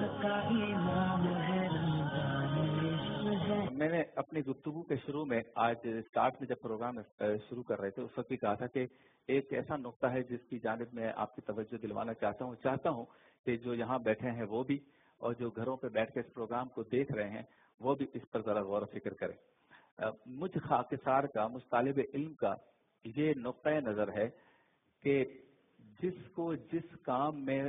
میں نے اپنی گفتگو کے شروع میں آج اسٹارٹ میں جب پروگرام شروع کر رہے تھے اس وقت بھی کہا تھا کہ ایک ایسا نقطہ ہے جس کی جانب میں آپ کی توجہ دلوانا چاہتا ہوں کہ جو یہاں بیٹھے ہیں وہ بھی اور جو گھروں پہ بیٹھ کے اس پروگرام کو دیکھ رہے ہیں وہ بھی اس پر ذرا غور و فکر کریں. مجھ خاکسار کا مجھ طالب علم کا یہ نقطۂ نظر ہے کہ جس کو جس کام میں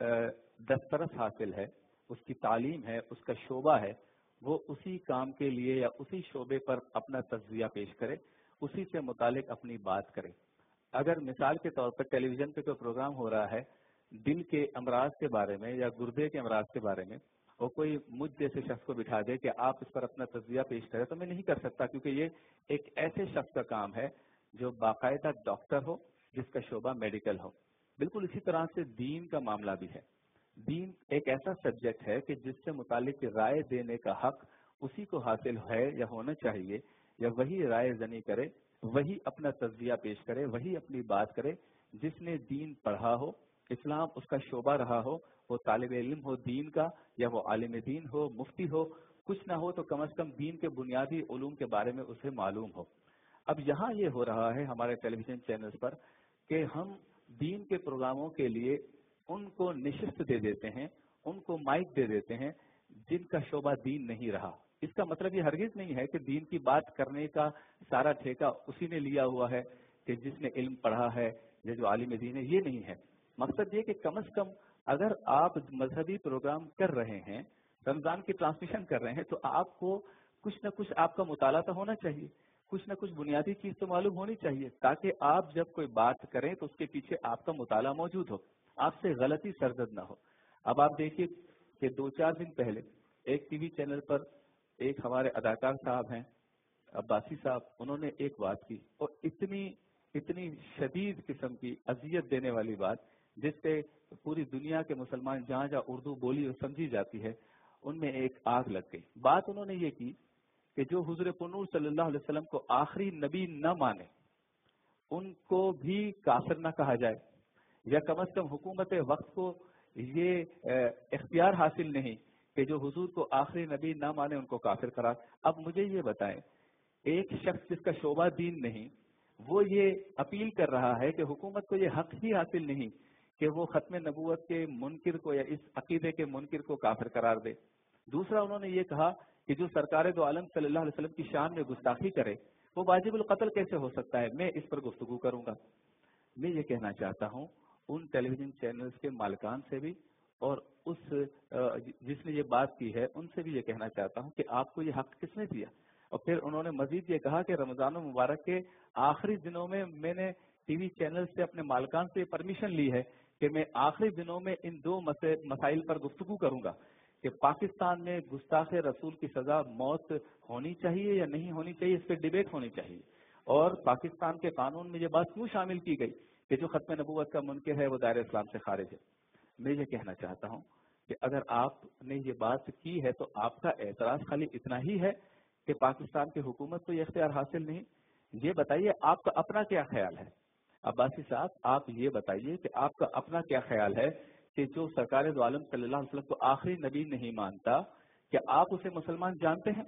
دسترس حاصل ہے، اس کی تعلیم ہے، اس کا شعبہ ہے، وہ اسی کام کے لیے یا اسی شعبے پر اپنا تجزیہ پیش کرے، اسی سے متعلق اپنی بات کرے. اگر مثال کے طور پر ٹیلی ویژن پہ کوئی پروگرام ہو رہا ہے دل کے امراض کے بارے میں یا گردے کے امراض کے بارے میں، اور کوئی مجھ جیسے شخص کو بٹھا دے کہ آپ اس پر اپنا تجزیہ پیش کریں، تو میں نہیں کر سکتا، کیونکہ یہ ایک ایسے شخص کا کام ہے جو باقاعدہ ڈاکٹر ہو، جس کا شعبہ میڈیکل ہو. بالکل اسی طرح سے دین کا معاملہ بھی ہے. دین ایک ایسا سبجیکٹ ہے کہ جس سے متعلق رائے دینے کا حق اسی کو حاصل ہے یا ہونا چاہیے، یا وہی رائے زنی کرے، وہی اپنا تجزیہ پیش کرے، وہی اپنی بات کرے جس نے دین پڑھا ہو، اسلام اس کا شعبہ رہا ہو، وہ طالب علم ہو دین کا یا وہ عالم دین ہو، مفتی ہو، کچھ نہ ہو تو کم از کم دین کے بنیادی علوم کے بارے میں اسے معلوم ہو. اب یہاں یہ ہو رہا ہے ہمارے ٹیلی ویژن چینلز پر کہ ہم دین کے پروگراموں کے لیے ان کو نشست دے دیتے ہیں، ان کو مائک دے دیتے ہیں جن کا شعبہ دین نہیں رہا. اس کا مطلب یہ ہرگز نہیں ہے کہ دین کی بات کرنے کا سارا ٹھیکہ اسی نے لیا ہوا ہے کہ جس نے علم پڑھا ہے یا جو عالم دین ہے. یہ نہیں ہے. مقصد یہ کہ کم از کم اگر آپ مذہبی پروگرام کر رہے ہیں، رمضان کی ٹرانسمیشن کر رہے ہیں، تو آپ کو کچھ نہ کچھ آپ کا مطالعہ تو ہونا چاہیے، کچھ نہ کچھ بنیادی چیز تو معلوم ہونی چاہیے، تاکہ آپ جب کوئی بات کریں تو اس کے پیچھے آپ کا مطالعہ موجود ہو، آپ سے غلطی سرزد نہ ہو. اب آپ دیکھیے کہ 2-4 دن پہلے ایک ٹی وی چینل پر ایک ہمارے اداکار صاحب ہیں عباسی صاحب، انہوں نے ایک بات کی اور اتنی شدید قسم کی اذیت دینے والی بات جس سے پوری دنیا کے مسلمان جہاں جہاں اردو بولی اور سمجھی جاتی ہے ان میں ایک آگ لگ گئی. بات انہوں نے یہ کی کہ جو حضور پرنور صلی اللہ علیہ وسلم کو آخری نبی نہ مانے ان کو بھی کافر نہ کہا جائے، یا کم از کم حکومت وقت کو یہ اختیار حاصل نہیں کہ جو حضور کو آخری نبی نہ مانے ان کو کافر قرار. اب مجھے یہ بتائیں، ایک شخص جس کا شعبہ دین نہیں وہ یہ اپیل کر رہا ہے کہ حکومت کو یہ حق ہی حاصل نہیں کہ وہ ختم نبوت کے منکر کو یا اس عقیدے کے منکر کو کافر قرار دے. دوسرا انہوں نے یہ کہا کہ جو سرکار دو عالم صلی اللہ علیہ وسلم کی شان میں گستاخی کرے وہ واجب القتل کیسے ہو سکتا ہے. میں اس پر گفتگو کروں گا. میں یہ کہنا چاہتا ہوں ان ٹیلی ویژن چینلز کے مالکان سے بھی اور اس جس نے یہ بات کی ہے ان سے بھی یہ کہنا چاہتا ہوں کہ آپ کو یہ حق کس نے دیا. اور پھر انہوں نے مزید یہ کہا کہ رمضان المبارک کے آخری دنوں میں نے ٹی وی چینل سے اپنے مالکان سے پرمیشن لی ہے کہ میں آخری دنوں میں ان 2 مسائل پر گفتگو کروں گا کہ پاکستان میں گستاخ رسول کی سزا موت ہونی چاہیے یا نہیں ہونی چاہیے، اس پہ ڈیبیٹ ہونی چاہیے. اور پاکستان کے قانون میں یہ بات کیوں شامل کی گئی کہ جو ختم نبوت کا منکر ہے وہ دائرہ اسلام سے خارج ہے. میں یہ کہنا چاہتا ہوں کہ اگر آپ نے یہ بات کی ہے تو آپ کا اعتراض خالی اتنا ہی ہے کہ پاکستان کی حکومت کو یہ اختیار حاصل نہیں. یہ بتائیے آپ کا اپنا کیا خیال ہے. عباسی صاحب آپ یہ بتائیے کہ آپ کا اپنا کیا خیال ہے کہ جو سرکار دو عالم صلی اللہ علیہ وسلم کو آخری نبی نہیں مانتا، کہ آپ اسے مسلمان جانتے ہیں؟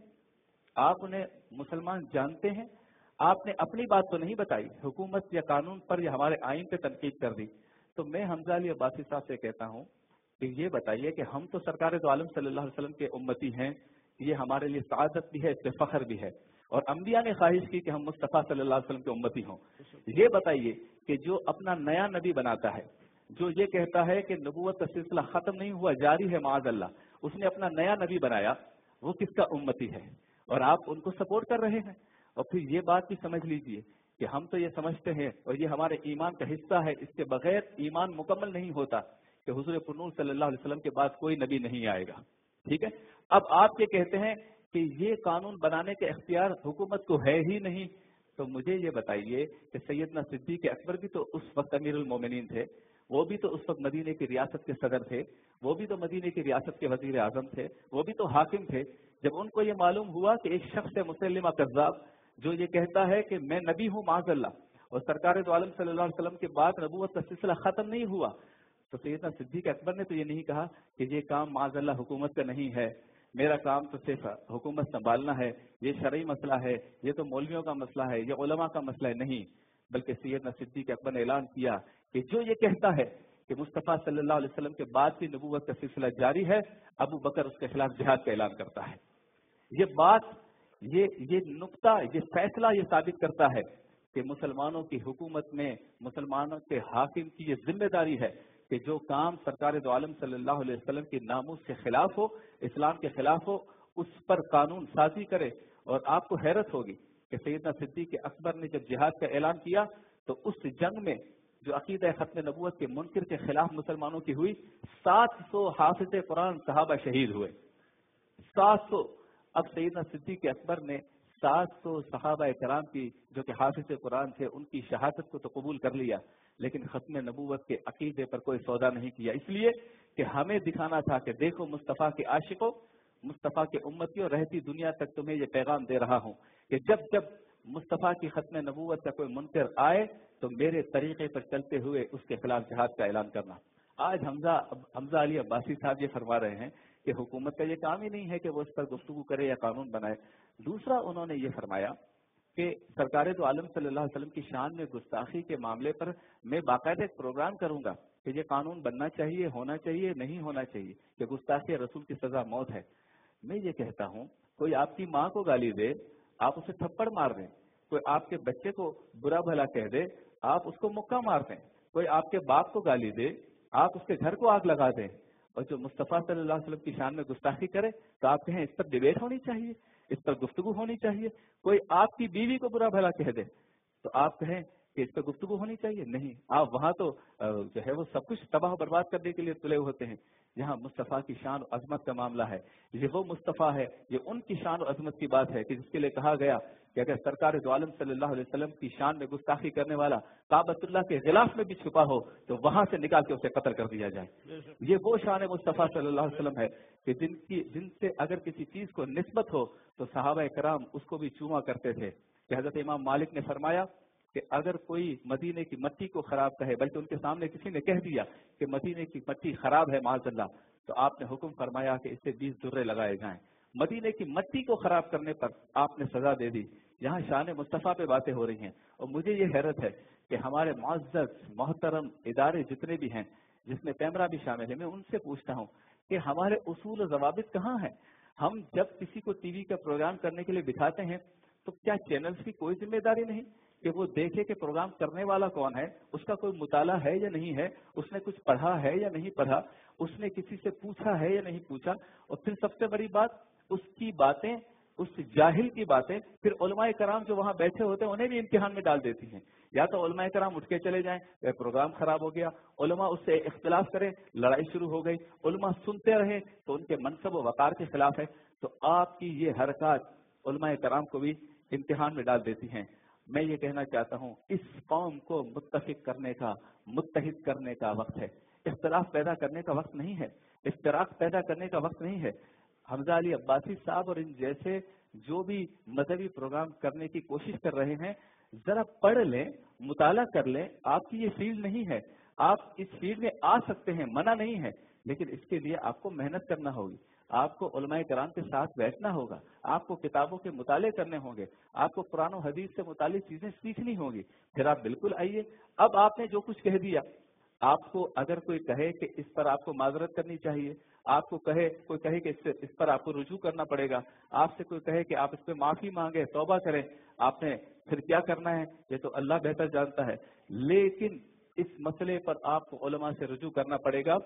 آپ انہیں مسلمان جانتے ہیں؟ آپ نے اپنی بات تو نہیں بتائی، حکومت یا قانون پر یا ہمارے آئین پہ تنقید کر دی. تو میں حمزہ علی عباسی صاحب سے کہتا ہوں کہ یہ بتائیے کہ ہم تو سرکار دو عالم صلی اللہ علیہ وسلم کے امتی ہیں، یہ ہمارے لیے سعادت بھی ہے، اس پہ فخر بھی ہے، اور انبیاء نے خواہش کی کہ ہم مصطفیٰ صلی اللہ علیہ وسلم کے امتی ہوں. یہ بتائیے کہ جو اپنا نیا نبی بناتا ہے، جو یہ کہتا ہے کہ نبوت کا سلسلہ ختم نہیں ہوا جاری ہے معاذ اللہ، اس نے اپنا نیا نبی بنایا، وہ کس کا امتی ہے اور آپ ان کو سپورٹ کر رہے ہیں. اور پھر یہ بات بھی سمجھ لیجئے کہ ہم تو یہ سمجھتے ہیں اور یہ ہمارے ایمان کا حصہ ہے، اس کے بغیر ایمان مکمل نہیں ہوتا کہ حضور پرنور صلی اللہ علیہ وسلم کے بعد کوئی نبی نہیں آئے گا. ٹھیک ہے. اب آپ یہ کہتے ہیں کہ یہ قانون بنانے کے اختیار حکومت کو ہے ہی نہیں، تو مجھے یہ بتائیے کہ سیدنا صدیق اکبر بھی تو اس وقت امیر المومنین تھے، وہ بھی تو اس وقت مدینے کی ریاست کے صدر تھے، وہ بھی تو مدینے کی ریاست کے وزیر اعظم تھے، وہ بھی تو حاکم تھے. جب ان کو یہ معلوم ہوا کہ ایک شخص ہے مسلمہ کذاب جو یہ کہتا ہے کہ میں نبی ہوں معاذ اللہ، اور سرکار دو عالم صلی اللہ علیہ وسلم کے بعد نبوت کا سلسلہ ختم نہیں ہوا، تو सैयदना सिद्दीक़ अकबर ने तो ये नहीं कहा कि ये काम माज़अल्लाह हुकूमत का नहीं है, मेरा काम तो सिर्फ हुकूमत संभालना है, ये शरई मसला है, ये तो मौलवियों का मसला है, ये उलमा का मसला है। नहीं, बल्कि सैयदना सिद्दीक़ अकबर ने ऐलान किया कि जो ये कहता है कि मुस्तफ़ा सल्लल्लाहु अलैहि वसल्लम के बाद की नबूवत का सिलसिला जारी है, अबू बकर उसके खिलाफ जिहाद का ऐलान करता है। ये बात, ये नुक्ता, ये फैसला ये साबित करता है कि मुसलमानों की हुकूमत में मुसलमानों के हाकिम की ये जिम्मेदारी है कि जो काम सरकार दो आलम सल्लल्लाहु अलैहि वसल्लम की नामूस के खिलाफ हो, इस्लाम के खिलाफ हो, उस पर कानून साजी करे। और आपको हैरत होगी कि सैयदना सिद्दीक़ अकबर ने जब जिहाद का ऐलान किया तो उस जंग में जो अकीदा खत्म नबूवत के मुनकिर के खिलाफ मुसलमानों की हुई, 700 हाफिज़ कुरान सहाबा शहीद हुए। 700। अब सैयदना सिद्दीक़ अकबर ने 700 सहाबा कराम की जो कि हाफिज़ कुरान थे उनकी शहादत को तो कबूल कर लिया, लेकिन खत्म नबूवत के अकीदे पर कोई सौदा नहीं किया, इसलिए कि हमें दिखाना था कि देखो मुस्तफ़ा के आशिकों, मुस्तफ़ा के उम्मतियों, रहती दुनिया तक तुम्हें ये पैगाम दे रहा हूँ कि जब जब मुस्तफ़ा की खत्म नबूवत का कोई मुनकर आए तो मेरे तरीके पर चलते हुए उसके खिलाफ जिहाद का ऐलान करना। आज हमजा अली अब्बासी साहब ये फरमा रहे हैं कि हुकूमत का ये काम ही नहीं है कि वो इस पर गुफ्तगू करे या कानून बनाए। दूसरा उन्होंने ये फरमाया कि सरकार दो आलम सल्लल्लाहु अलैहि वसल्लम की शान में गुस्ताखी के मामले पर मैं बाकायदा एक प्रोग्राम करूंगा कि ये कानून बनना चाहिए, होना चाहिए, नहीं होना चाहिए कि गुस्ताखी रसूल की सजा मौत है। मैं ये कहता हूँ, कोई आपकी माँ को गाली दे, आप उसे थप्पड़ मार दें, कोई आपके बच्चे को बुरा भला कह दे, आप उसको मुक्का मार दें, कोई आपके बाप को गाली दे, आप उसके घर को आग लगा दें, और जो मुस्तफ़ा सल्लल्लाहु अलैहि वसल्लम की शान में गुस्ताखी करे तो आप कहें इस पर डिबेट होनी चाहिए, इस पर गुफ्तगू होनी चाहिए। कोई आपकी बीवी को बुरा भला कह दे तो आप कहें कि इस पर गुफ्तगू होनी चाहिए, नहीं। आप वहां तो जो है वो सब कुछ तबाह बर्बाद करने के लिए तुले होते हैं। यहाँ मुस्तफ़ा की शान और अजमत का मामला है, ये वो मुस्तफ़ा है, ये उनकी शान और अजमत की बात है कि जिसके लिए कहा गया कि अगर सरकार दो आलम सल्लल्लाहु अलैहि वसल्लम की शान में गुस्ताखी करने वाला काबतुल्लाह के गिलाफ में भी छुपा हो तो वहां से निकाल के उसे कत्ल कर दिया जाए। ये वो शान मुस्तफ़ा सल्लल्लाहु अलैहि वसल्लम है कि जिनसे अगर किसी चीज को निस्बत हो तो सहाबा कराम उसको भी चूमा करते थे। कि हजरत इमाम मालिक ने फरमाया कि अगर कोई मदीने की मट्टी को खराब कहे, बल्कि उनके सामने किसी ने कह दिया कि मदीने की मट्टी खराब है माज़अल्लाह, तो आपने हुक्म फरमाया कि इससे 20 दुर्रे लगाए जाएं। मदीने की मट्टी को खराब करने पर आपने सजा दे दी। यहाँ शान मुस्तफ़ा पे बातें हो रही हैं और मुझे ये हैरत है कि हमारे मुअज़्ज़ज़ मोहतरम इदारे जितने भी हैं, जिसमें पैमरा भी शामिल है, मैं उनसे पूछता हूँ कि हमारे उसूल और ज़वाबित कहाँ हैं। हम जब किसी को टीवी का प्रोग्राम करने के लिए बिठाते हैं तो क्या चैनल्स की कोई जिम्मेदारी नहीं कि वो देखे कि प्रोग्राम करने वाला कौन है, उसका कोई मुताला है या नहीं है, उसने कुछ पढ़ा है या नहीं पढ़ा, उसने किसी से पूछा है या नहीं पूछा। और फिर सबसे बड़ी बात, उसकी बातें, उस जाहिल की बातें फिर उलमाए कराम जो वहां बैठे होते हैं उन्हें भी इम्तिहान में डाल देती हैं। या तो उलमाए कराम उठ के चले जाएं, वह प्रोग्राम खराब हो गया, उलमा उससे इख्तिलाफ करें, लड़ाई शुरू हो गई, उलमा सुनते रहे तो उनके मनसब व वकार के खिलाफ है। तो आपकी ये हरकत उलमाए कराम को भी इम्तिहान में डाल देती हैं। मैं ये कहना चाहता हूँ, इस कौम को मुत्तफिक करने का, मुत्तहिद करने का वक्त है, इख्तिलाफ पैदा करने का वक्त नहीं है, इफ्तिराक पैदा करने का वक्त नहीं है। हमजा अली अब्बासी साहब और इन जैसे जो भी मजहबी प्रोग्राम करने की कोशिश कर रहे हैं, जरा पढ़ लें, मुताला कर लें। आपकी ये फील्ड नहीं है, आप इस फील्ड में आ सकते हैं, मना नहीं है, लेकिन इसके लिए आपको मेहनत करना होगी, आपको उलमाए कराम के साथ बैठना होगा, आपको किताबों के मुताले करने होंगे, आपको कुरान और हदीस से मुतालिक चीजें सीखनी होगी, फिर आप बिल्कुल आइए। अब आपने जो कुछ कह दिया, आपको अगर कोई कहे कि इस पर आपको माजरत करनी चाहिए, आपको कोई कहे कि इस पर आपको रुजू करना पड़ेगा, आपसे कोई कहे कि आप इस पर माफी मांगे, तौबा करें, आपने फिर क्या करना है ये तो अल्लाह बेहतर जानता है। लेकिन इस मसले पर आपको उलमा से रुजू करना पड़ेगा,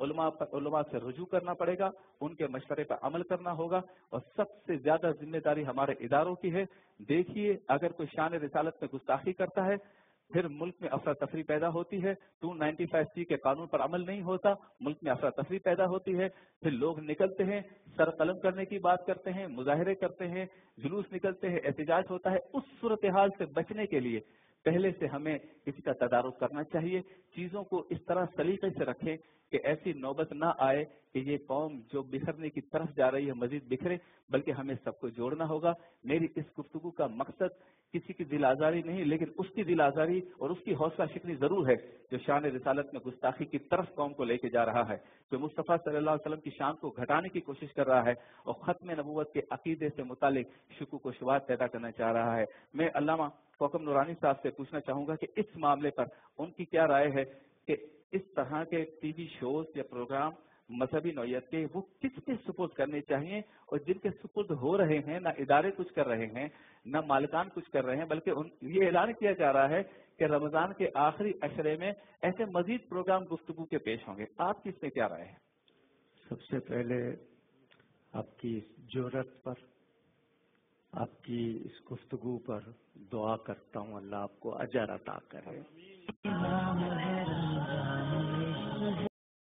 उलमा से रुजू करना पड़ेगा, उनके मशवरे पर अमल करना होगा। और सबसे ज्यादा जिम्मेदारी हमारे इदारों की है। देखिए, अगर कोई शान रिसालत में गुस्ताखी करता है, फिर मुल्क में अफरा तफरी पैदा होती है, 295C के कानून पर अमल नहीं होता, मुल्क में अफरा तफरी पैदा होती है, फिर लोग निकलते हैं, सर कलम करने की बात करते हैं, मुजाहरे करते हैं, जुलूस निकलते हैं, एहतजाज होता है। उस सूरत हाल से बचने के लिए पहले से हमें इसका तदारुक करना चाहिए, चीजों को इस तरह सलीके से रखें کہ ایسی نوبت نہ آئے کہ یہ قوم جو بکھرنے کی طرف جا رہی ہے مزید بکھرے، بلکہ ہمیں سب کو جوڑنا ہوگا۔ میری اس گفتگو کا مقصد کسی کی دل آزاری نہیں، لیکن اس کی دل آزاری اور اس کی حوصلہ شکنی ضرور ہے جو شان رسالت میں گستاخی کی طرف قوم کو لے کے جا رہا ہے، جو مصطفیٰ صلی اللہ علیہ وسلم کی شان کو گھٹانے کی کوشش کر رہا ہے اور ختم نبوت کے عقیدے سے متعلق شکوک و شبہات پیدا کرنا چاہ رہا ہے۔ میں علامہ کوکب نورانی صاحب سے پوچھنا چاہوں گا کہ اس معاملے پر ان کی کیا رائے ہے کہ اس طرح کے ٹی وی شوز یا پروگرام مذہبی نوعیت کے وہ کس کے سپورٹ کرنے چاہیے، اور جن کے سپورٹ ہو رہے ہیں نہ ادارے کچھ کر رہے ہیں نہ مالکان کچھ کر رہے ہیں، بلکہ یہ اعلان کیا جا رہا ہے کہ رمضان کے آخری عشرے میں ایسے مزید پروگرام گفتگو کے پیش ہوں گے۔ آپ کی اس میں کیا رائے ہے؟ سب سے پہلے آپ کی اس جرأت پر، آپ کی اس گفتگو پر دعا کرتا ہوں اللہ آپ کو اجر عطا کرے۔